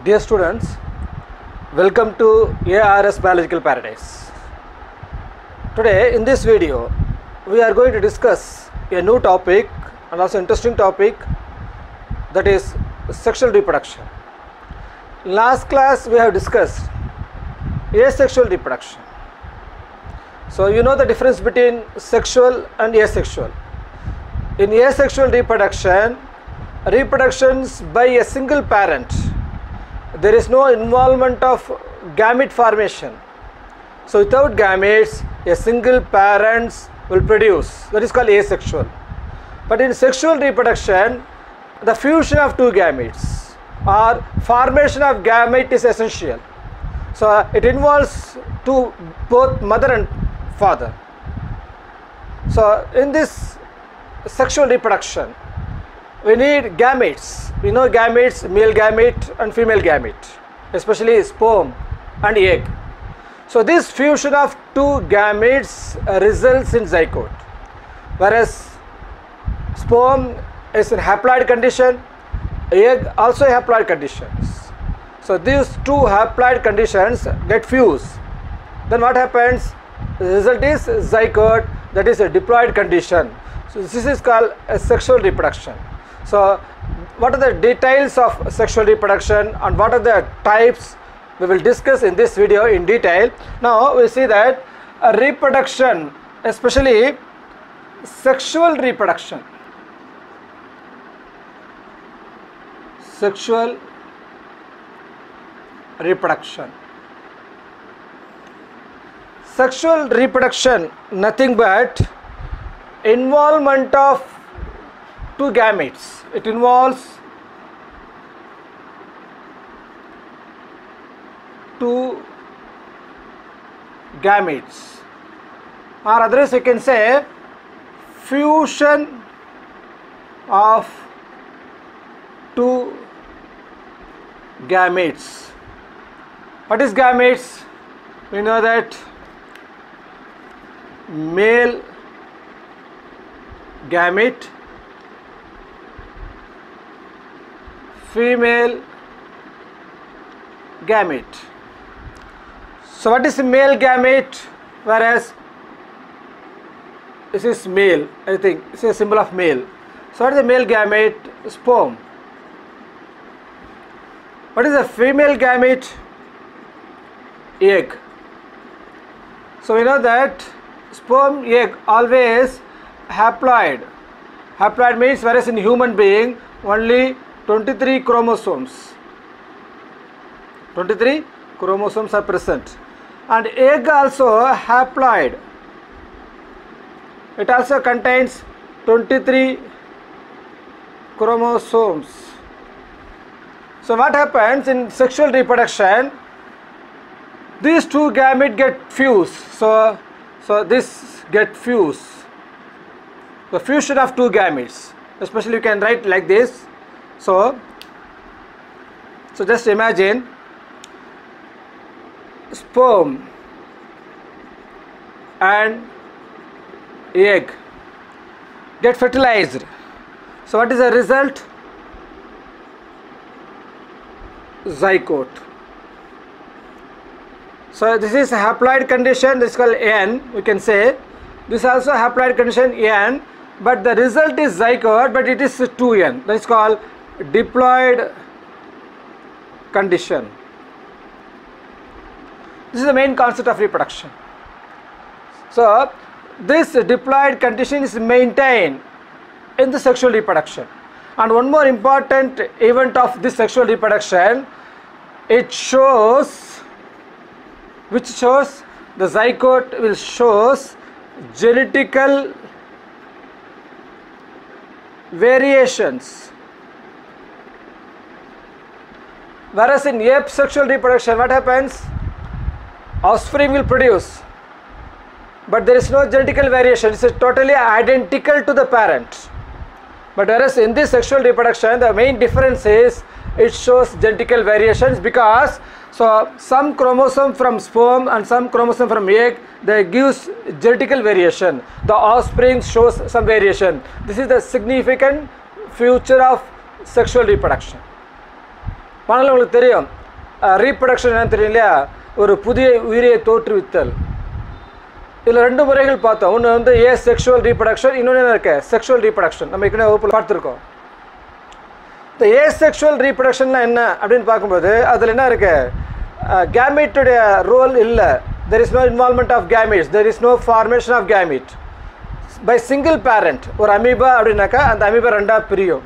Dear students, welcome to ARS Biological Paradise. Today in this video we are going to discuss a new topic and also interesting topic, that is sexual reproduction. Last class we have discussed asexual reproduction. So you know the difference between sexual and asexual. In asexual reproduction, reproductions by a single parent, there is no involvement of gamete formation. So without gametes, a single parent will produce. That is called asexual. But in sexual reproduction, the fusion of two gametes or formation of gamete is essential. So it involves both mother and father. So in this sexual reproduction, we need gametes. We know gametes, male gamete and female gamete, especially sperm and egg. So this fusion of two gametes results in zygote, whereas sperm is in haploid condition, egg also haploid conditions. So these two haploid conditions get fused. Then what happens? The result is zygote, that is a diploid condition. So this is called a sexual reproduction. So what are the details of sexual reproduction and what are the types, we will discuss in this video in detail. Now we see that reproduction, especially sexual reproduction, nothing but involvement of two gametes. It involves two gametes, or otherwise you can say fusion of two gametes. What is gametes? We know that male gamete, female gamete. So what is the male gamete? Whereas this is male, I think this is a symbol of male. So what is the male gamete? Sperm. What is the female gamete? Egg. So we know that sperm, egg always haploid. Haploid means, whereas in human being only 23 chromosomes. 23 chromosomes are present. And egg also haploid. It also contains 23 chromosomes. So what happens in sexual reproduction? These two gametes get fused. So this get fused. The fusion of two gametes. Especially you can write like this. So just imagine sperm and egg get fertilized. So what is the result? Zygote. So this is a haploid condition, this is called N, we can say. This is also a haploid condition N, but the result is zygote, but it is 2N. That is called diploid condition. This is the main concept of reproduction. So this diploid condition is maintained in the sexual reproduction. And one more important event of this sexual reproduction, it shows, which shows the zygote will shows genetical variations. Whereas in asexual reproduction, what happens? Offspring will produce, but there is no genetical variation. It is totally identical to the parent. But whereas in this sexual reproduction, the main difference is it shows genetical variations, because so some chromosome from sperm and some chromosome from egg, they gives genetical variation. The offspring shows some variation. This is the significant future of sexual reproduction. மனதில் உங்களுக்கு தெரியும் reproduction என்னன்னு தெரியும் இல்லையா, ஒரு புதிய உயிரை தோற்றுவித்தல். இதில் 2 முறைகள் பார்த்தோம். ஒன்று வந்து செக்ஷுவல் ரீப்ரொடக்ஷன், இன்னொன்று என்ன இருக்கு செக்ஷுவல் ரீப்ரொடக்ஷன். நம்ம ஏற்கனவே வகுப்பில் பார்த்துருக்கோம். இந்த செக்ஷுவல் ரீப்ரொடக்ஷன்லாம் என்ன அப்படின்னு பார்க்கும்போது அதில் என்ன இருக்கு, கேமெட்டுடைய ரோல் இல்லை. There is no involvement of gametes, there is no formation of gamete by single parent. ஒரு அமீபா அப்படின்னாக்கா அந்த அமீபா 2ஆக பிரியும்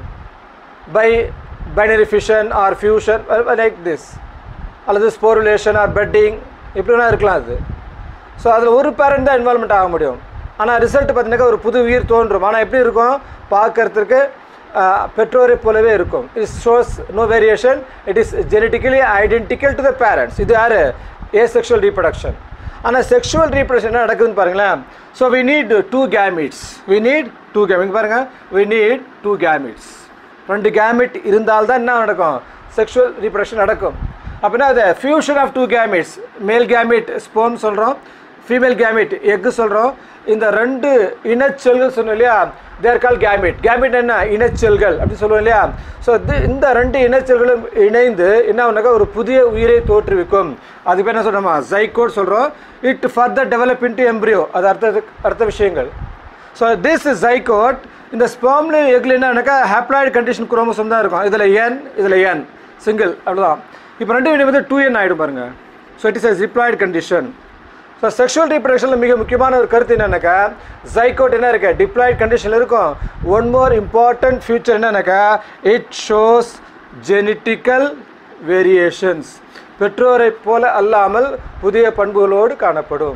by binary fission or fusion like this, அல்லது ஸ்போருலேஷன் ஆர் பெட்டிங், இப்படி வேணா இருக்கலாம் அது. ஸோ அதில் ஒரு பேரண்ட் தான் இன்வால்மெண்ட் ஆக முடியும். ஆனால் ரிசல்ட் பார்த்தீங்கன்னாக்கா ஒரு புது உயிர் தோன்றும். ஆனால் எப்படி இருக்கும், பார்க்கறதுக்கு பெற்றோரை போலவே இருக்கும். It shows no variation, it is genetically identical to the parents. இது யார், செக்ஷுவல் ரீப்ரொடக்ஷன். ஆனால் செக்ஷுவல் ரீப்ரொடக்ஷன் என்ன நடக்குதுன்னு பாருங்களேன். So we need 2 gametes, we need 2 gamete. பாருங்கள், வி நீட் 2 கேமிட்ஸ். 2 கேமிட் இருந்தால்தான் என்ன நடக்கும், செக்ஷுவல் ரீப்ரொடக்ஷன் நடக்கும். அப்படின்னா அது fusion of 2 gametes, male gamete sperm சொல்கிறோம், ஃபீமேல் கேமிட் எக்கு சொல்கிறோம். இந்த 2 இனச்செல்கள் சொன்னோம் இல்லையா, தேர் கால் கேமிட். கேமிட் என்ன, இனச்செல்கள் அப்படின்னு சொல்லுவோம் இல்லையா. ஸோ இந்த 2 இனச்செல்களும் இணைந்து என்ன ஒன்றாக்கா ஒரு புதிய உயிரை தோற்றுவிக்கும். அதுக்கு பேர் என்ன சொல்கிறோமா, ஜைகோட் சொல்கிறோம். It further develop into embryo, அது அடுத்த விஷயங்கள். ஸோ திஸ் ஜைகோட் இந்த ஸ்பெர்ம்ல எக்ல என்னன்னாக்கா ஹாப்ளாய்டு கண்டிஷன் குரோமோசோம் தான் இருக்கும். இதில் என் சிங்கிள் அவ்வளோதான். இப்போ 2 வந்து 2n ஆகிடும் பாருங்கள். So it is a diploid condition. So sexual ரீப்ரொடக்ஷனில் மிக முக்கியமான ஒரு கருத்து என்னன்னாக்கா, ஜைகோட் என்ன இருக்கு, டிப்ளாய்டு கண்டிஷனில் இருக்கும். ஒன் மோர் இம்பார்ட்டன்ட் ஃபியூச்சர் என்னன்னாக்கா, இட் ஷோஸ் ஜெனட்டிக்கல் வேரியேஷன்ஸ். பெற்றோரை போல அல்லாமல் புதிய பண்புகளோடு காணப்படும்.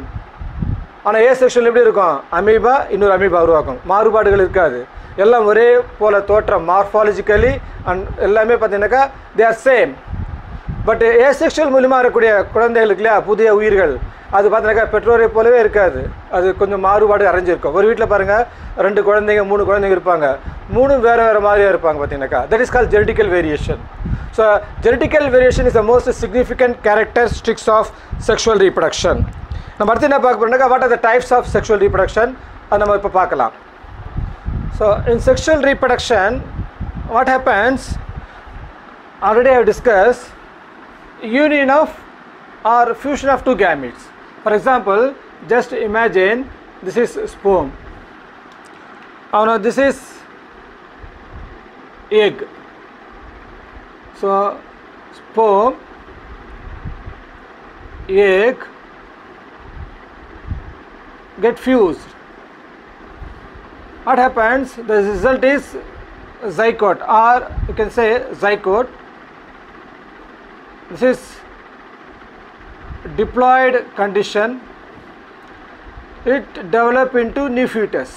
ஆனால் செக்ஷுவல் எப்படி இருக்கும், அமீபா இன்னொரு அமீபா உருவாக்கும், மாறுபாடுகள் இருக்காது, எல்லாம் ஒரே போல தோற்றம், மார்ஃபாலஜிக்கலி அண்ட் எல்லாமே பார்த்தீங்கன்னாக்கா they are same. But sexual மூலியமாக இருக்கக்கூடிய குழந்தைகளுக்கு இல்லையா, புதிய உயிர்கள், அது பார்த்தீங்கன்னாக்கா பெற்றோரை போலவே இருக்காது, அது கொஞ்சம் மாறுபாடு அடைஞ்சிருக்கும். ஒரு வீட்டில் பாருங்கள் 2 குழந்தைங்க 3 குழந்தைங்க இருப்பாங்க, 3 வேறு மாதிரியாக இருப்பாங்க பார்த்தீங்கன்னாக்கா. That is call genetical variation. So genetical variation is the most significant characteristics of sexual reproduction. நம்ம அடுத்து என்ன பார்க்க போறோம்னா, what are the types of sexual reproduction, அது நம்ம இப்போ பார்க்கலாம். So in sexual reproduction what happens, already I have discuss union of or fusion of 2 gametes. For example, just imagine this is sperm. Now this is egg. So sperm, egg get fused. What happens? The result is zygote, or you can say zygote. This is diploid condition. It develop into new fetus.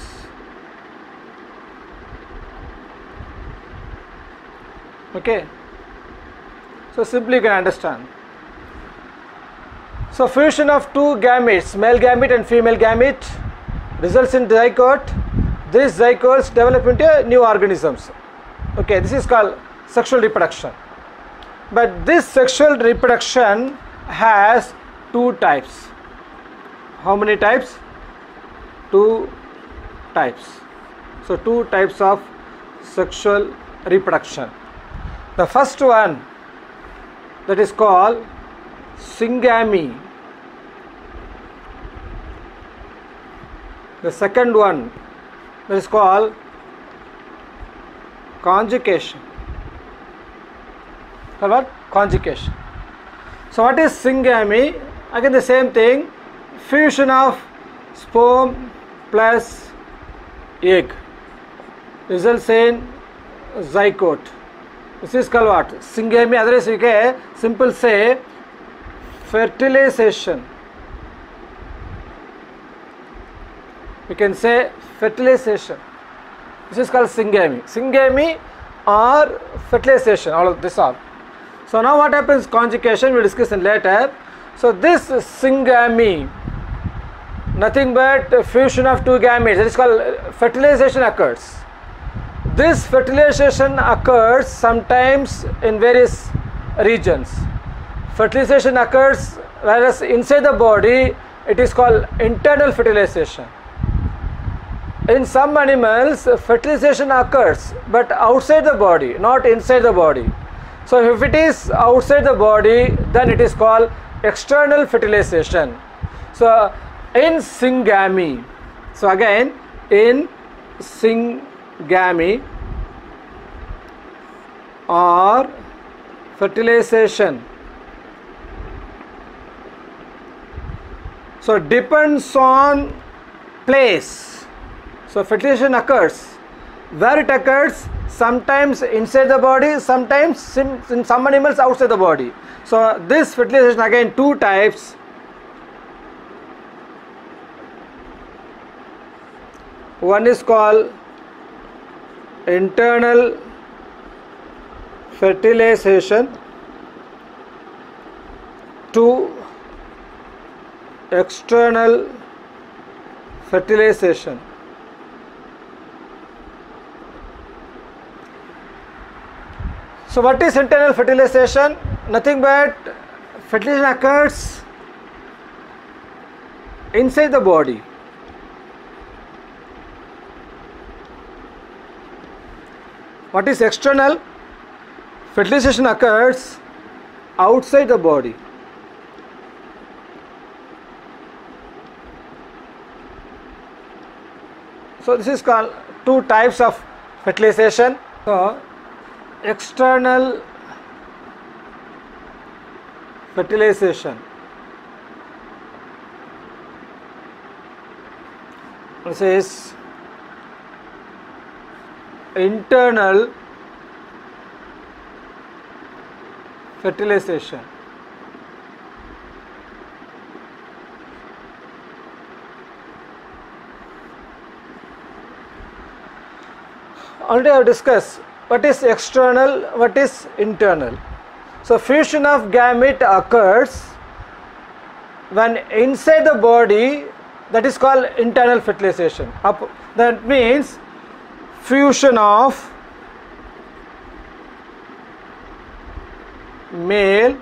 Okay. So simply you can understand. So fusion of 2 gametes, male gamete and female gamete, results in zygote. These zygotes develop into new organisms. Okay, this is called sexual reproduction. But this sexual reproduction has 2 types. How many types? 2 types. So 2 types of sexual reproduction. The first one, that is called syngamy. The second one, that is called conjugation. What? Conjugation. So what is syngamy? Again the same thing, fusion of sperm plus egg results in zygote. This is called what? Syngamy. Otherwise we can simple say fertilization. We can say fertilization. This is called syngamy. Syngamy or fertilization, all of this all. So now what happens, conjugation, we will discuss in later. So this syngamy, nothing but fusion of 2 gametes, that is called fertilization occurs. This fertilization occurs sometimes in various regions. Fertilization occurs, whereas inside the body it is called internal fertilization. In some animals fertilization occurs but outside the body, not inside the body. So if it is outside the body, then it is called external fertilization. So in syngamy, so again in syngamy or fertilization, so depends on place. So fertilization occurs. Where it occurs? Sometimes inside the body, sometimes in some animals outside the body. So this fertilization, again two types. One is called internal fertilization, two external fertilization. So what is internal fertilization? Nothing but fertilization occurs inside the body. What is external? Fertilization occurs outside the body. So this is called two types of fertilization. So external fertilization, this is internal fertilization. Already I have discussed what is external, what is internal. So fusion of gamete occurs when inside the body, that is called internal fertilization. That means fusion of male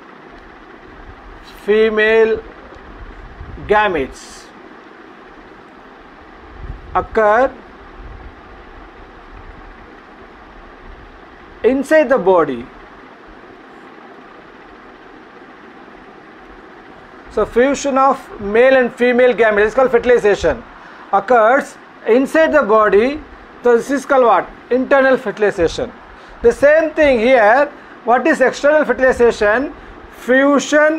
female gametes occur inside the body. So fusion of male and female gametes is called fertilization, occurs inside the body. So this is called what? Internal fertilization. The same thing here. What is external fertilization? Fusion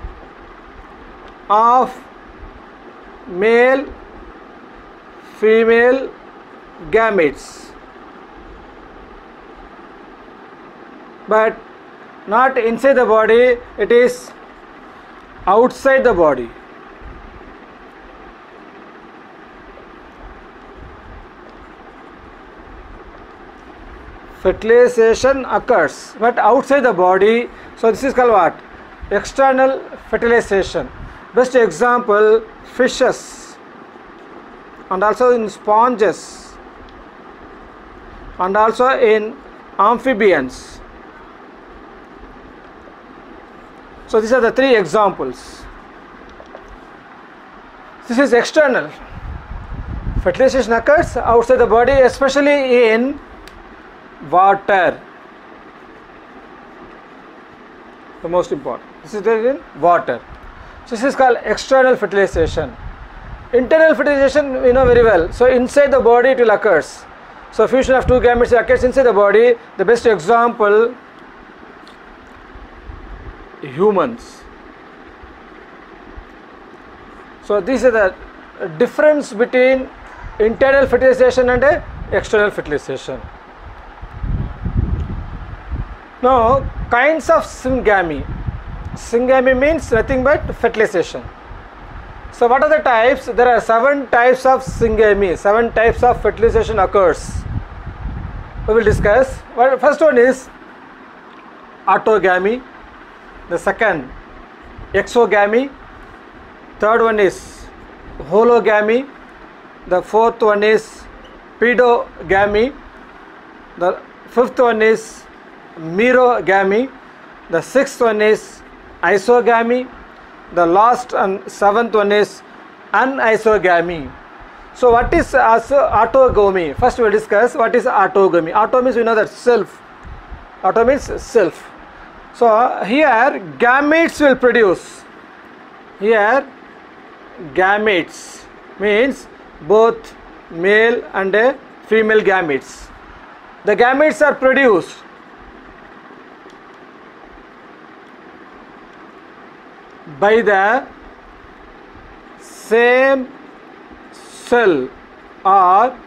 of male female gametes, but not inside the body, it is outside the body. Fertilization occurs but outside the body, so this is called what? External fertilization. Best example, fishes and also in sponges and also in amphibians. So these are the three examples. This is external. Fertilization occurs outside the body, especially in water. The most important. This is in water. So this is called external fertilization. Internal fertilization we know very well. So inside the body it will occurs. So fusion of two gametes occurs inside the body. The best example, humans. So this is the difference between internal fertilization and external fertilization. Now kinds of syngamy. Syngamy means nothing but fertilization. So what are the types? There are 7 types of syngamy, 7 types of fertilization occurs. We will discuss. First one is autogamy, the second exogamy, third one is hologamy, the fourth one is pedogamy, the fifth one is merogamy, the sixth one is isogamy, the last and seventh one is anisogamy. So what is autogamy? First we will discuss what is autogamy. Auto means we know that self. Auto means self. So here gametes will produce. Here gametes means both male and female gametes. The gametes are produced by the same cell or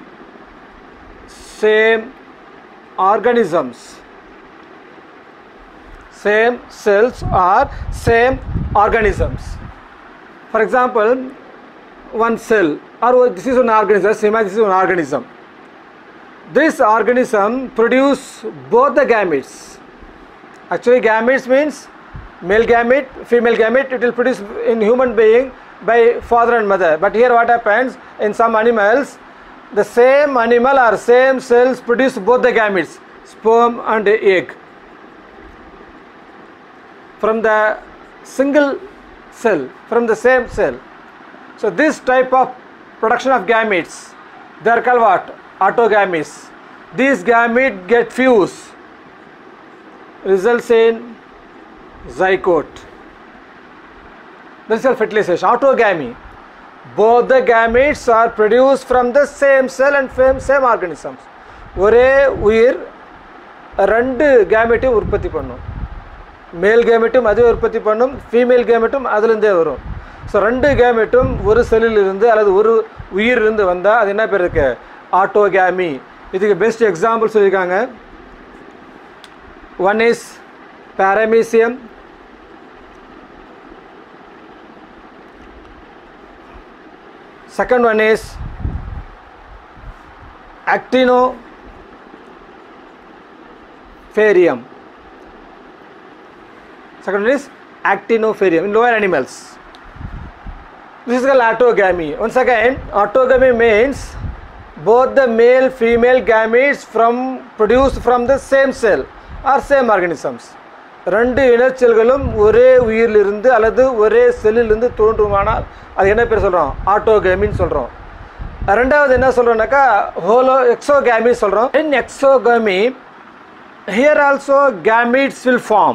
same organisms. Same cells or same organisms. For example, one cell, or this is an organism, same as this is an organism. This organism produce both the gametes. Actually gametes means male gamete, female gamete. It will produce in human being by father and mother. But here what happens, in some animals, the same animal or same cells produce both the gametes, sperm and egg, from the single cell, from the same cell. So this type of production of gametes, they are called what? Autogamies. These gametes get fused, results in zygote. This is called fertilization, autogamy. Both the gametes are produced from the same cell and same organisms. ஒரே உயிர் ரெண்டு கேமெட்டையும் உற்பத்தி பண்ணும். மேல் கேமெட்டும் அதே உற்பத்தி பண்ணும், female கேமெட்டும் அதுலேருந்தே வரும். ஸோ ரெண்டு கேமெட்டும் ஒரு செல்லிலிருந்து அல்லது ஒரு உயிரிலிருந்து வந்தால் அது என்ன பேர் இருக்கு? ஆட்டோகேமி. இதுக்கு பெஸ்ட் எக்ஸாம்பிள் சொல்லியிருக்காங்க. One is paramecium, second one is actinotherium. Second one is actinotherium in lower animals. This is called autogamy. Once again, autogamy means both the male female gametes produced from the same cell or same organisms. ரெண்டு இனச்செல்களும் ஒரே உயிரிலிருந்து அல்லது ஒரே செல்லிலிருந்து தோன்றுமானால் அது என்ன பேர் சொல்கிறோம்? ஆட்டோகேமின்னு சொல்கிறோம். ரெண்டாவது என்ன சொல்கிறோம்னாக்கா எக்ஸோகேமி சொல்கிறோம். In exogamy here also gametes will form.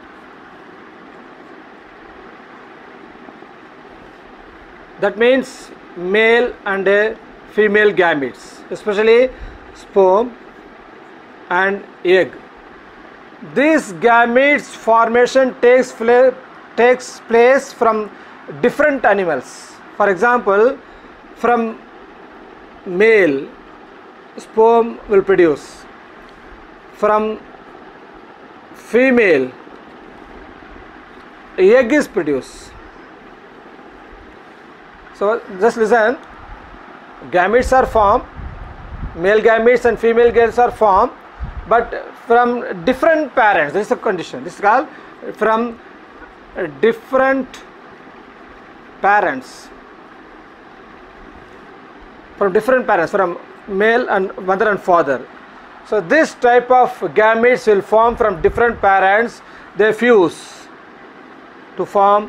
That means male and female gametes, especially sperm and egg. This gametes formation takes place from different animals. For example, from male, sperm will produce. From female, egg is produced. So just listen, gametes are formed, male gametes and female gametes are formed, but from different parents. This is a condition. This is called from different parents. From different parents, from male and mother and father. So this type of gametes will form from different parents. They fuse to form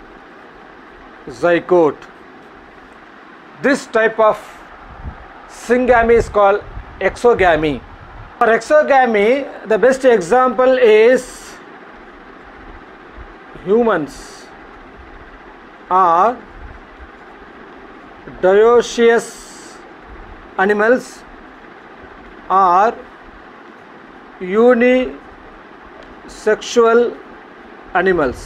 zygote. This type of syngamy is called exogamy. For exogamy, the best example is humans or dioecious animals or unisexual animals.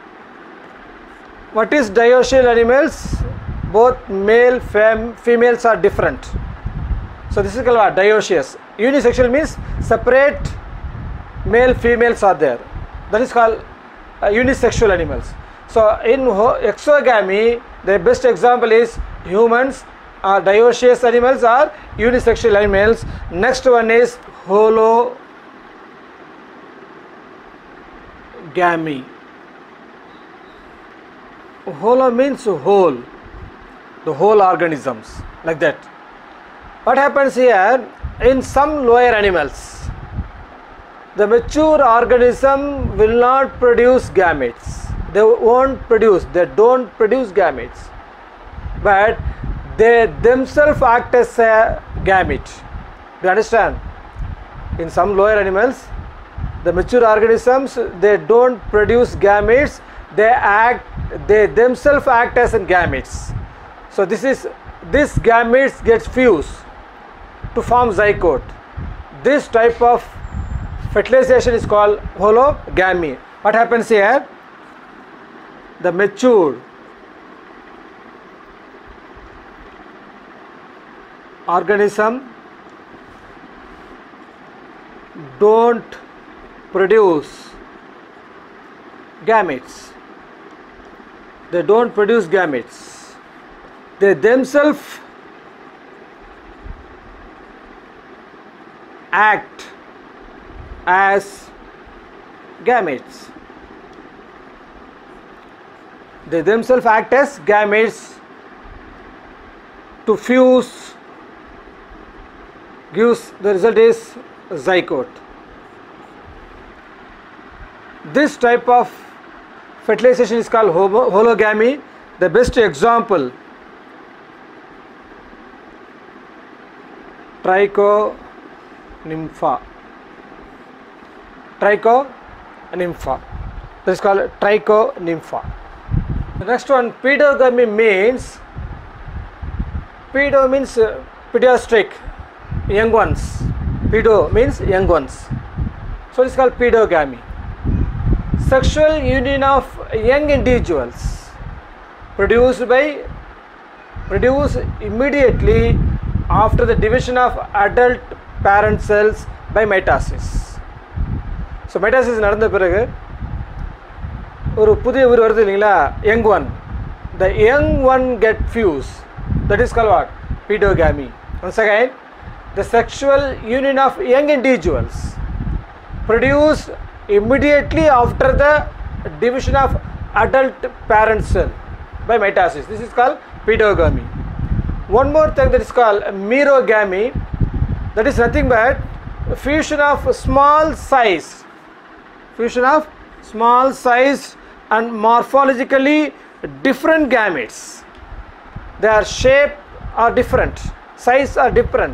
What is dioecious animals? Both male females are different. So this is called dioecious. Unisexual means separate male females are there. That is called unisexual animals. So in exogamy, the best example is humans, dioecious animals or unisexual animals. Next one is hologamy. Holo means whole, the whole organisms, like that. What happens here, in some lower animals, the mature organism will not produce gametes. They won't produce, they don't produce gametes, but they themselves act as a gamete. Do you understand? In some lower animals, The mature organisms, they don't produce gametes, they themselves act as gametes. So this gametes gets fused to form zygote. This type of fertilization is called hologamy. What happens here? The mature organism don't produce gametes. They don't produce gametes. They themselves act as gametes. They themselves act as gametes to fuse, gives the result is zygote. This type of fertilization is called hologamy. The best example, trichonympha. This is called trichonympha. The next one, pedogamy means, pedo means pediatric, young ones. Pedo means young ones. So it is called pedogamy. Sexual union of young individuals produced immediately after the division of adult parent cells by metasis. So metasis நடந்த பிறகு ஒரு புதிய உயிர் வருது இல்லைங்களா, young one. The young one get fused. That is called what? Pedogamy. Once again, the sexual union of young individuals produced immediately after the division of adult parent cell by metasis. This is called pedogamy. One more thing that is called merogamy. That is nothing but fusion of small size and morphologically different gametes. Their shape are different, size are different.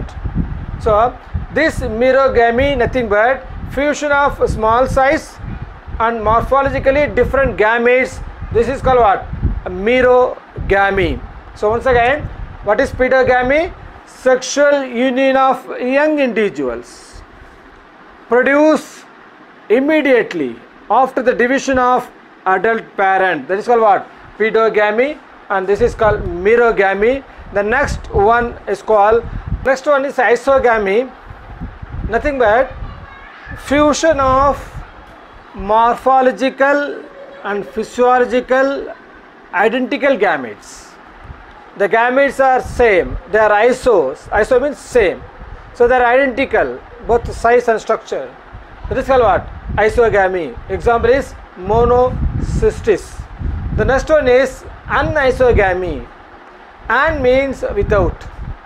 So this merogamy nothing but fusion of small size and morphologically different gametes. This is called what? Merogamy. So once again, what is pedogamy? Sexual union of young individuals produce immediately after the division of adult parent. That is called what? Pedogamy, and this is called merogamy. The next one is isogamy. Nothing but fusion of morphological and physiological identical gametes. The gametes are same, they are isos. Iso means same, so they are identical both size and structure. That is called what? Isogamy. Example is monocystis. The next one is anisogamy. An means without,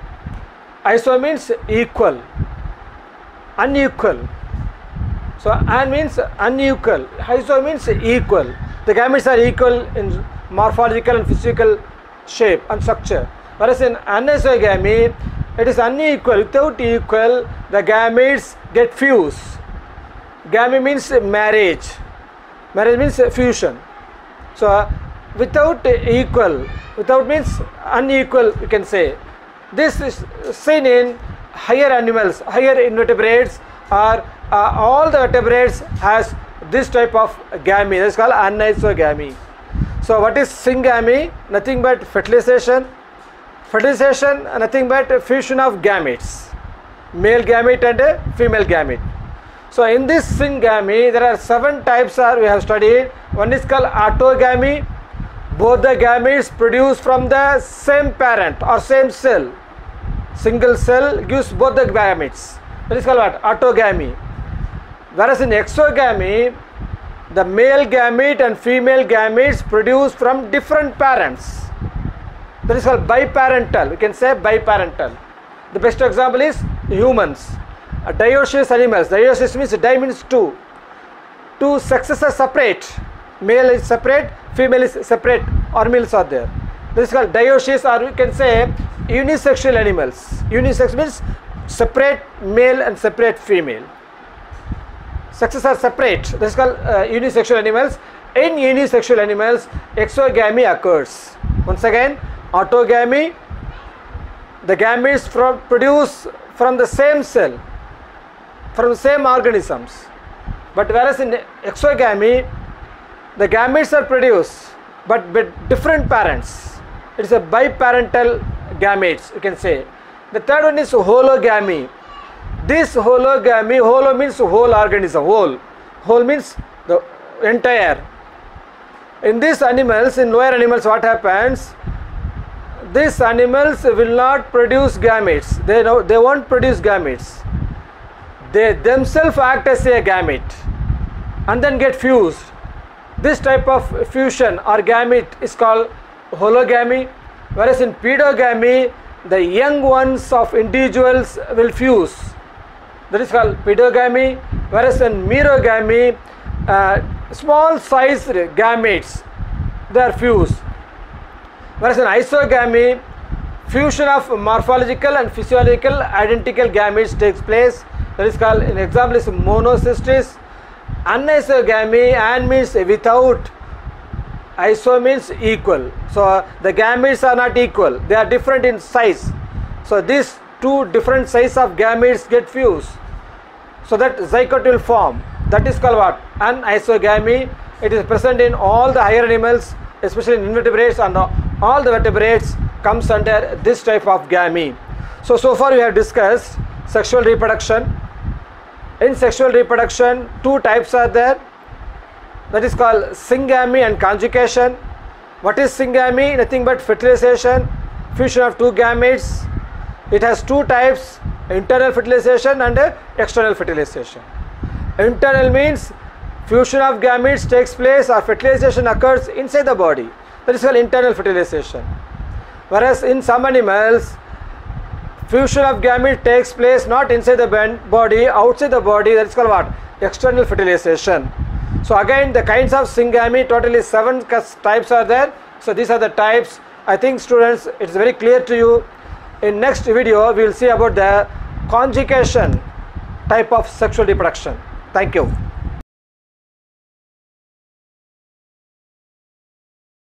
iso means equal, unequal. So an means unequal, iso means equal. The gametes are equal in morphological and physical shape and structure. Whereas in anisogamy, it is unequal, without equal, the gametes get fused. Gamy means marriage. Marriage means fusion. So without equal, without means unequal, you can say. This is seen in higher animals, higher invertebrates, or all the vertebrates has this type of gamy. That is called anisogamy. So what is syngamy? Nothing but fertilization. Fertilization, nothing but fusion of gametes, male gamete and female gamete. So in this syngamy, there are 7 types we have studied. One is called autogamy. Both the gametes produced from the same parent or same cell. Single cell gives both the gametes. That is called what? Autogamy. Whereas in exogamy, the male gamete and female gametes produced from different parents. That is called biparental. We can say biparental. The best example is humans. Dioecious animals. Dioecious means di means 2. 2 sexes are separate. Male is separate, female is separate, or males are there. This is called dioecious, or we can say unisexual animals. Unisex means separate male and separate female. sexes are separate. This is called unisexual animals. In unisexual animals, exogamy occurs. Once again, autogamy, the gametes produce from the same cell, from the same organisms. But whereas in exogamy, the gametes are produced but with different parents. It is a biparental gametes, you can say. The third one is hologamy. This hologamy, holo means whole organism, whole means the entire. In these animals, in lower animals, what happens? These animals will not produce gametes. They won't produce gametes. They themselves act as a gamete and then get fused. This type of fusion or gamete is called hologamy, whereas in pedogamy, the young ones of individuals will fuse. That is called pedogamy, whereas in merogamy, small sized gametes, they are fused. Whereas in isogamy, fusion of morphological and physiological identical gametes takes place. That is called, an example is monocystis. Anisogamy, an means without, iso means equal. So the gametes are not equal, they are different in size. So these two different sizes of gametes get fused, so that zygote will form. That is called what? Anisogamy. It is present in all the higher animals, especially in invertebrates, and all the vertebrates comes under this type of gamy. So far we have discussed sexual reproduction. In sexual reproduction, two types are there. That is called syngamy and conjugation. What is syngamy? Nothing but fertilization, fusion of two gametes. It has two types, internal fertilization and external fertilization. Internal means fusion of gametes takes place or fertilization occurs inside the body. That is called internal fertilization. Whereas in some animals, fusion of gametes takes place not inside the body, outside the body. That is called what? External fertilization. So again, the kinds of syngamy, totally 7 types are there. So these are the types. I think students, it is very clear to you. In next video, we will see about the conjugation type of sexual reproduction. Thank you.